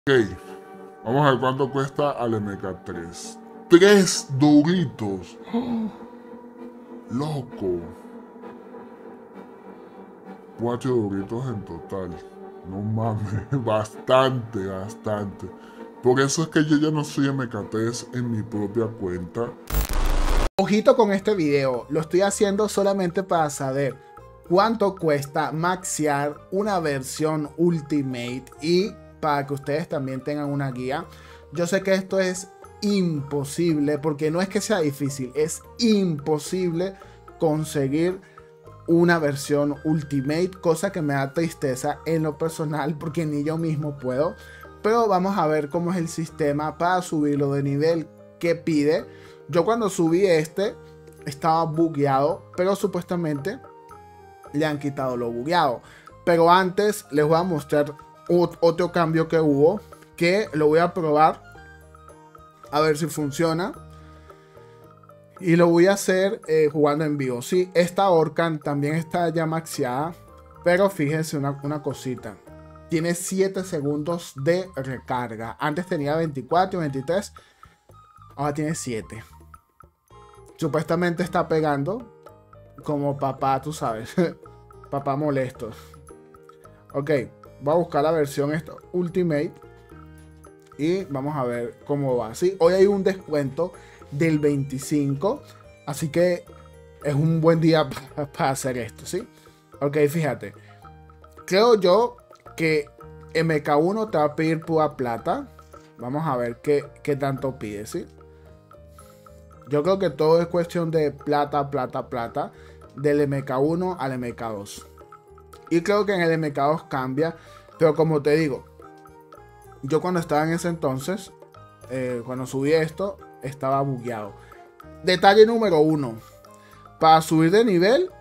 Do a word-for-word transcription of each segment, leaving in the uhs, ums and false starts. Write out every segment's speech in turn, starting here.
Ok, vamos a ver cuánto cuesta al M K tres. Tres doritos. Loco. Cuatro doritos en total. No mames, bastante, bastante. Por eso es que yo ya no soy M K tres en mi propia cuenta. Ojito con este video, lo estoy haciendo solamente para saber cuánto cuesta maxear una versión Ultimate y para que ustedes también tengan una guía. Yo sé que esto es imposible, porque no es que sea difícil, es imposible conseguir una versión Ultimate, cosa que me da tristeza en lo personal porque ni yo mismo puedo. Pero vamos a ver cómo es el sistema para subirlo de nivel, que pide. Yo cuando subí este estaba bugueado, pero supuestamente le han quitado lo bugueado. Pero antes les voy a mostrar otro cambio que hubo, que lo voy a probar a ver si funciona. Y lo voy a hacer eh, jugando en vivo. Sí, esta Orcan también está ya maxeada, pero fíjense una, una cosita. Tiene siete segundos de recarga. Antes tenía veinticuatro, veintitrés. Ahora tiene siete. Supuestamente está pegando como papá, tú sabes. Papá molesto. Ok, voy a buscar la versión esta, Ultimate. Y vamos a ver cómo va. Sí, hoy hay un descuento del veinticinco. Así que es un buen día para, para hacer esto, ¿sí? Ok, fíjate. Creo yo que M K uno te va a pedir pura plata. Vamos a ver qué, qué tanto pide, ¿sí? Yo creo que todo es cuestión de plata, plata, plata. Del M K uno al M K dos. Y creo que en el M K dos cambia. Pero como te digo, yo cuando estaba en ese entonces, eh, cuando subí esto, estaba bugueado. Detalle número uno. Para subir de nivel,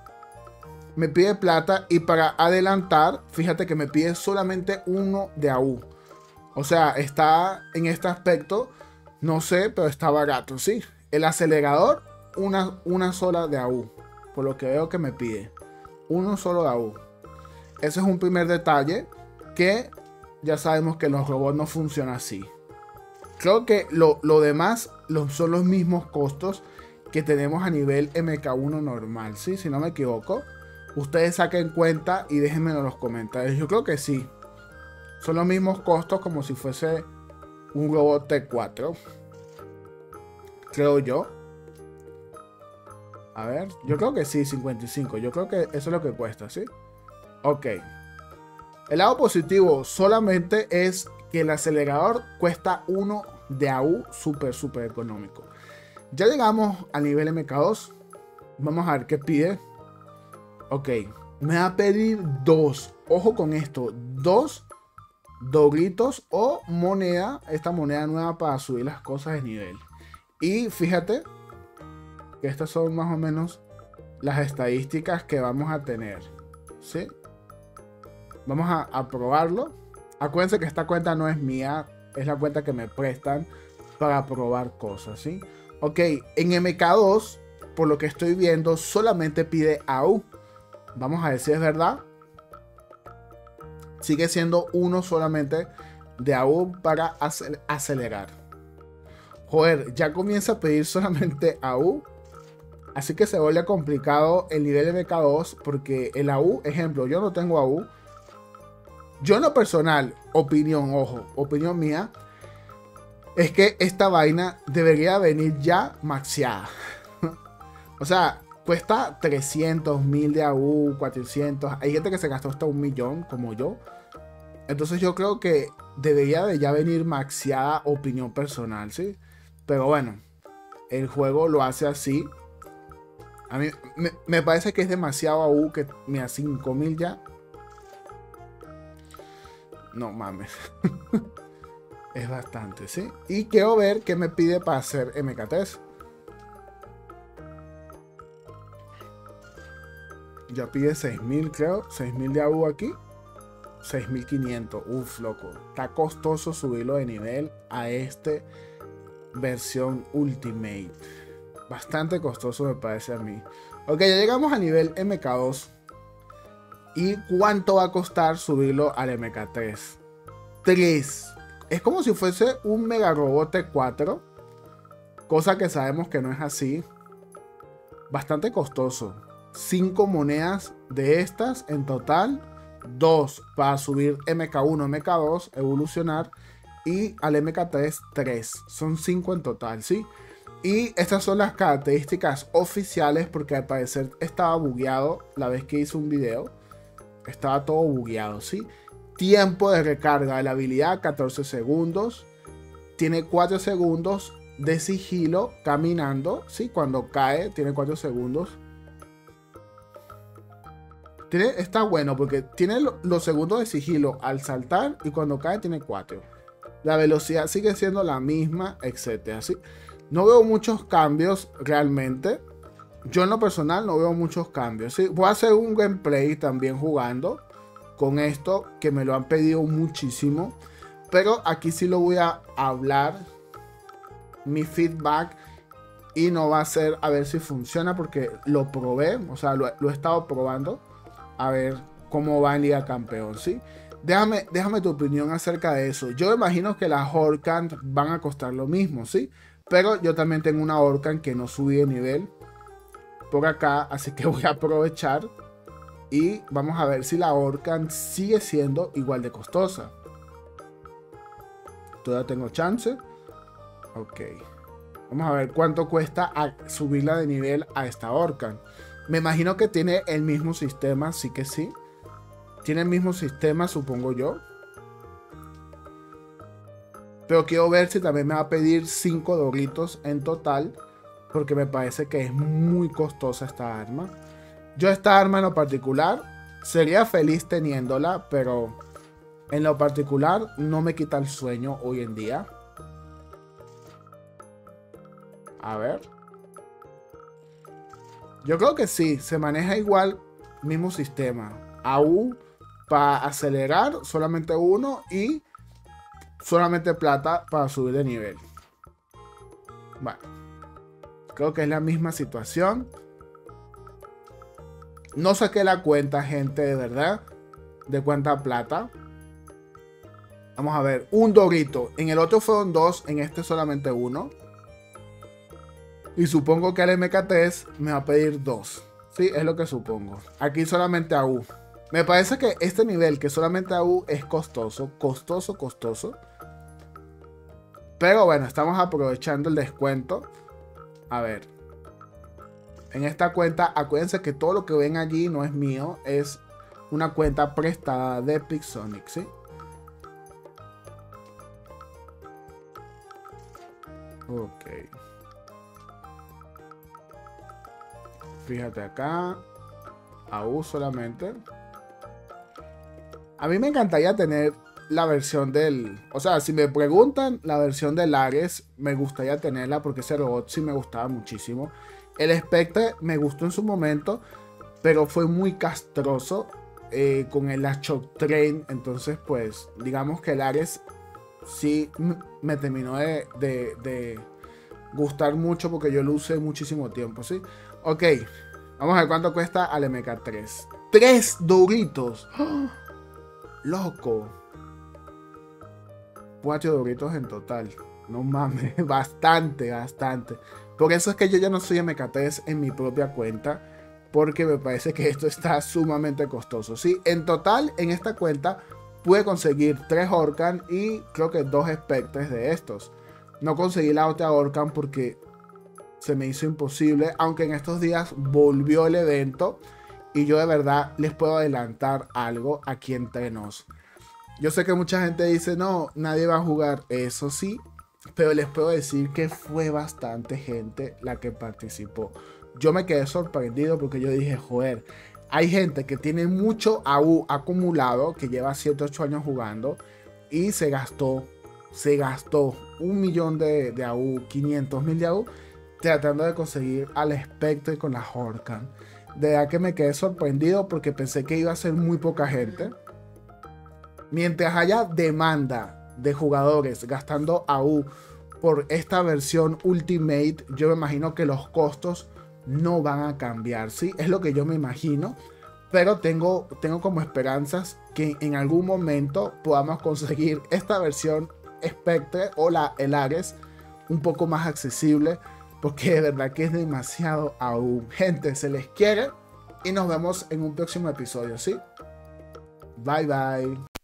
me pide plata. Y para adelantar, fíjate que me pide solamente uno de A U. O sea, está en este aspecto, no sé, pero está barato, ¿sí? El acelerador, una, una sola de A U. Por lo que veo que me pide. Uno solo de A U. Ese es un primer detalle que ya sabemos que los robots no funcionan así. Creo que lo, lo demás lo, son los mismos costos que tenemos a nivel M K uno normal, ¿sí? Si no me equivoco. Ustedes saquen cuenta y déjenme en los comentarios. Yo creo que sí. Son los mismos costos como si fuese un robot T cuatro. Creo yo. A ver, yo creo que sí, cincuenta y cinco. Yo creo que eso es lo que cuesta, ¿sí? Ok. El lado positivo solamente es que el acelerador cuesta uno de A U súper, súper económico. Ya llegamos al nivel M K dos. Vamos a ver qué pide. Ok. Me va a pedir dos. Ojo con esto. Dos doritos o moneda. Esta moneda nueva para subir las cosas de nivel. Y fíjate que estas son más o menos las estadísticas que vamos a tener, ¿sí? Vamos a, a probarlo. Acuérdense que esta cuenta no es mía, es la cuenta que me prestan para probar cosas, ¿sí? Ok, en M K dos, por lo que estoy viendo, solamente pide A U. Vamos a ver si es verdad. Sigue siendo uno solamente de A U para acelerar. Joder, ya comienza a pedir solamente A U. Así que se vuelve complicado el nivel M K dos, porque el A U, ejemplo, yo no tengo A U. Yo en lo personal, opinión, ojo, opinión mía, es que esta vaina debería venir ya maxeada. O sea, cuesta trescientos mil de A U, cuatrocientos. Hay gente que se gastó hasta un millón, como yo. Entonces yo creo que debería de ya venir maxeada, opinión personal, ¿sí? Pero bueno, el juego lo hace así. A mí me, me parece que es demasiado A U, que mira, cinco mil ya. No mames. Es bastante, ¿sí? Y quiero ver qué me pide para hacer M K tres. Ya pide seis mil, creo. seis mil de A U aquí. seis mil quinientos. Uf, loco. Está costoso subirlo de nivel a este versión Ultimate. Bastante costoso me parece a mí. Ok, ya llegamos a nivel M K dos. ¿Y cuánto va a costar subirlo al M K tres? tres Es como si fuese un Mega Robot T cuatro, cosa que sabemos que no es así. Bastante costoso. cinco monedas de estas en total. dos para subir M K uno, M K dos, evolucionar. Y al M K tres, tres. Son cinco en total, ¿sí? Y estas son las características oficiales, porque al parecer estaba bugueado la vez que hice un video. Estaba todo bugueado, ¿sí? Tiempo de recarga de la habilidad, catorce segundos. Tiene cuatro segundos de sigilo caminando, ¿sí? Cuando cae, tiene cuatro segundos. Tiene, está bueno porque tiene lo, los segundos de sigilo al saltar y cuando cae tiene cuatro. La velocidad sigue siendo la misma, etcétera, ¿sí? No veo muchos cambios realmente. Yo en lo personal no veo muchos cambios, ¿sí? Voy a hacer un gameplay también jugando con esto, que me lo han pedido muchísimo. Pero aquí sí lo voy a hablar, mi feedback, y no va a ser a ver si funciona porque lo probé, o sea, lo, lo he estado probando. A ver cómo va en Liga Campeón, ¿sí? Déjame, déjame tu opinión acerca de eso. Yo imagino que las Orcand van a costar lo mismo, ¿sí? Pero yo también tengo una Orcand que no subí de nivel por acá, así que voy a aprovechar y vamos a ver si la Orcand sigue siendo igual de costosa. Todavía tengo chance. Ok. Vamos a ver cuánto cuesta a subirla de nivel a esta Orcand. Me imagino que tiene el mismo sistema, sí que sí. Tiene el mismo sistema, supongo yo. Pero quiero ver si también me va a pedir cinco doritos en total, porque me parece que es muy costosa esta arma. Yo esta arma en lo particular sería feliz teniéndola, pero en lo particular no me quita el sueño hoy en día. A ver. Yo creo que sí, se maneja igual, mismo sistema. A U para acelerar, solamente uno, y solamente plata para subir de nivel. Bueno, creo que es la misma situación. No saqué la cuenta, gente, de verdad, de cuánta plata. Vamos a ver, un dorito. En el otro fueron dos, en este solamente uno. Y supongo que al M K tres me va a pedir dos. Sí, es lo que supongo. Aquí solamente A U. Me parece que este nivel, que solamente A U, es costoso. Costoso, costoso. Pero bueno, estamos aprovechando el descuento. A ver. En esta cuenta, acuérdense que todo lo que ven allí no es mío. Es una cuenta prestada de Pixonic, ¿sí? Ok. Fíjate acá. A U solamente. A mí me encantaría tener la versión del... O sea, si me preguntan, la versión del Ares me gustaría tenerla porque ese robot sí me gustaba muchísimo. El Spectre me gustó en su momento, pero fue muy castroso eh, con el Shock Train. Entonces, pues, digamos que el Ares sí me terminó de, de, de gustar mucho porque yo lo usé muchísimo tiempo, ¿sí? Ok, vamos a ver cuánto cuesta al M K tres. ¡Tres doritos! ¡Oh! ¡Loco! Cuatro doritos en total. No mames, bastante, bastante. Por eso es que yo ya no soy M K tres en mi propia cuenta, porque me parece que esto está sumamente costoso. Sí, en total, en esta cuenta pude conseguir tres Orcand y creo que dos Spectres de estos. No conseguí la otra Orcand porque se me hizo imposible, aunque en estos días volvió el evento y yo de verdad les puedo adelantar algo aquí entre nos. Yo sé que mucha gente dice, no, nadie va a jugar, eso sí, pero les puedo decir que fue bastante gente la que participó. Yo me quedé sorprendido porque yo dije, joder, hay gente que tiene mucho A U acumulado, que lleva siete ocho años jugando y se gastó, se gastó un millón de, de A U, quinientos mil de A U, tratando de conseguir al Spectre con la Orcand. De verdad que me quedé sorprendido porque pensé que iba a ser muy poca gente. Mientras haya demanda de jugadores gastando A U por esta versión Ultimate, yo me imagino que los costos no van a cambiar, ¿sí? Es lo que yo me imagino. Pero tengo, tengo como esperanzas que en algún momento podamos conseguir esta versión Spectre o la, el Ares un poco más accesible, porque de verdad que es demasiado aún. Gente, se les quiere y nos vemos en un próximo episodio, ¿sí? Bye bye.